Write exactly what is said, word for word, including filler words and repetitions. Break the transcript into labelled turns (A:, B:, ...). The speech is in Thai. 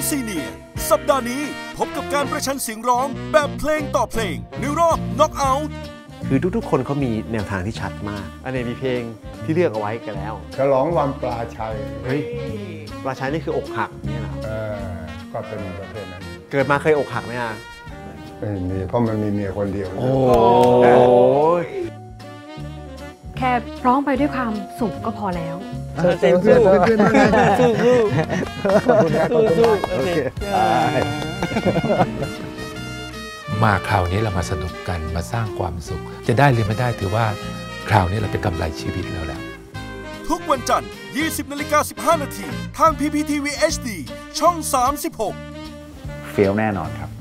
A: ซีเนียร์สัปดาห์นี้พบกับการประชันเสียงร้องแบบเพลงต่อเพลงในรอบน็อกเอาท์
B: คือทุกๆคนเขามีแนวทางที่ชัดมากอันนี้มีเพลงที่เลือกเอาไว้กันแล้ว
C: ฉลองวันปลาชัย
B: เฮ้ยปลาชัยนี่คืออกหักนี่เหรอ
C: เออก็เป็นประเภทนั้น
B: เกิดมาเคยอกหักไหมอ่ะ
C: ไม่มีเพราะมันมีเมียคนเดียว
B: โอ้ย
D: แค่ร้องไปด้วยความสุขก็พอแล้ว
B: เพื่อนเพื่อนเพื่อนเพื่อนสู้สู้สู้สู้โอเค
E: มาคราวนี้เรามาสนุกกันมาสร้างความสุขจะได้หรือไม่ได้ถือว่าคราวนี้เราเป็นกำไรชีวิตแล้วแหละ
A: ทุกวันจันทร์ ยี่สิบนาฬิกาสิบห้านาทีทาง พี พี ที วี เอช ดี ช่อง สามสิบหก
F: เฟี้ยวแน่นอนครับ